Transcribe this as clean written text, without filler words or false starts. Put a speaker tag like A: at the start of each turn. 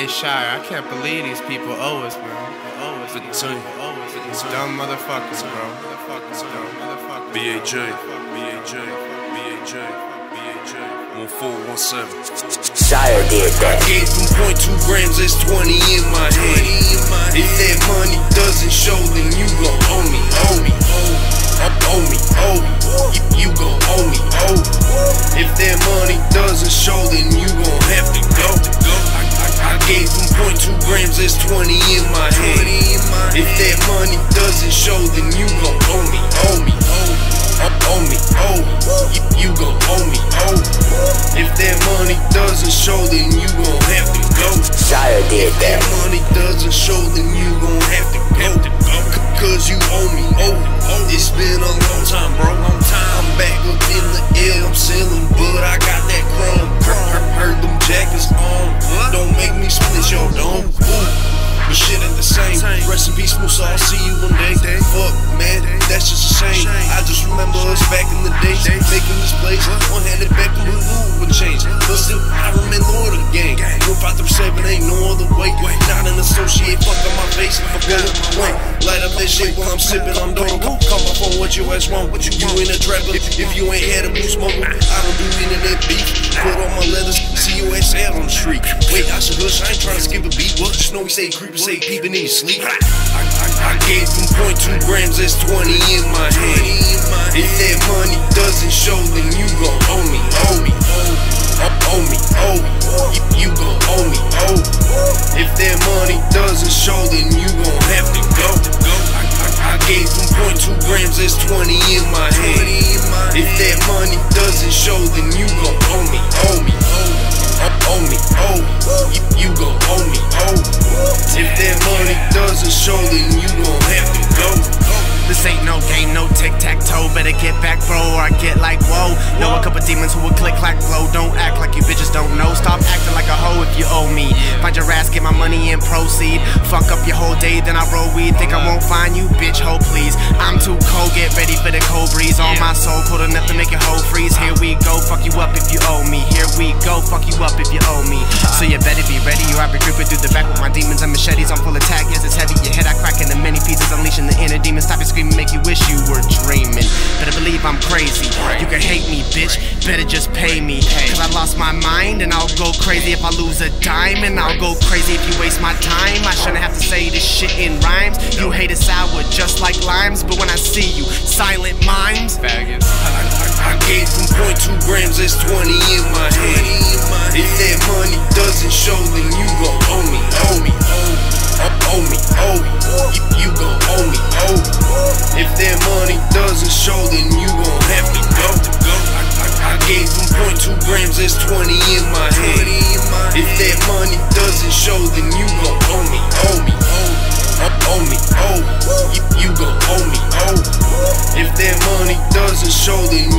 A: Hey Shire, I can't believe these people owe us, man. Owe us, dumb motherfuckers, bro.
B: BAJ, 1417.
C: Shire did that.
D: I gave them 0.2 grams, that's 20 in my hand. If that money doesn't show, then you gon' owe me, owe me, owe me, owe me. You gon' owe me, owe. If that money doesn't show, then you gon' have to go. I gave them 0.2 grams, that's 20 in my hand. If that money doesn't show, then you gon' owe me, owe me, owe me, owe. You gon' owe me, owe. If that money doesn't show, then you gon' have to go.
C: Shire did
D: If that
C: that.
D: money doesn't show, then you gon' have to go. Cause you owe me, owe. It's been a long time, bro. I'm back up in the air, I'm selling, but I got that chrome. Heard them jackets on. Don't make me split your dome. But shit ain't the same. Rest in peace, Musa, I'll see you one day. Fuck, man, that's just a shame. I just remember us back in the days, making this place. One-handed back to the move would change. But still, I remember the game. 1537 ain't no other way. Not an associate, fuck on my face if I go with my way. Light up that shit while I'm sipping on dope. Come up on what your ass want. You in a trapper, if you ain't had a blue smoke, I don't do internet beef. Put on my leathers, see your ass out on the street. Wait, I should hush, I ain't trying to skip a beat. What? Just know we say creepin', say peepin' in your sleep. I gave them 0.2 grams, that's 20 in my hand. If that money doesn't show, then you gon' owe me, owe me, owe me, owe. You gon' owe me, owe. If that money doesn't show, then you gon' have to go. I gave them 0.2 grams, that's 20 in my hand. If that money doesn't show, then you gon' owe me, owe me, owe me, owe. You gon' owe me, owe. If that money doesn't show, then you gon' have to go.
E: This ain't no game, no tic-tac-toe. Better get back, bro, or I get like, whoa. Know a couple demons who will click, clack, blow. Don't act like you bitches don't know. Stop acting like a hoe if you owe me. Find your ass, get my money and proceed. Fuck up your whole day, then I roll weed. Think I won't find you, bitch, ho, please. I'm too cold, get ready for the cold breeze. On my soul, cold enough to make your whole freeze. Here we go, fuck you up if you owe me. Here we go, fuck you up if you owe me. So you better be ready, or I'll be creeping through the back with my demons and machetes. I'm full attack, yes, it's heavy. Your head I crack into many pieces, unleashing the inner demon. Stop your screaming, make you wish you were dreaming. Better believe I'm crazy. You can hate me, bitch, better just pay me. Cause I lost my mind and I'll go crazy if I lose a dime. And I'll go crazy if you waste my time. I shouldn't have to say this shit in rhymes. You hate it sour just like limes, but when I see you, silent mimes.
A: Faggots.
D: I gave them 0.2 grams, that's 20 in my hand. If that money doesn't show, then you gon' owe me, owe me, owe me, owe. You gon' owe me, owe. If that money doesn't show, then you gon' have to go. I gave them 0.2 grams, that's 20 in my hand. If that money doesn't show, then you gon' owe me, owe me, owe me, owe. You gon' owe me, owe. If that money doesn't show, then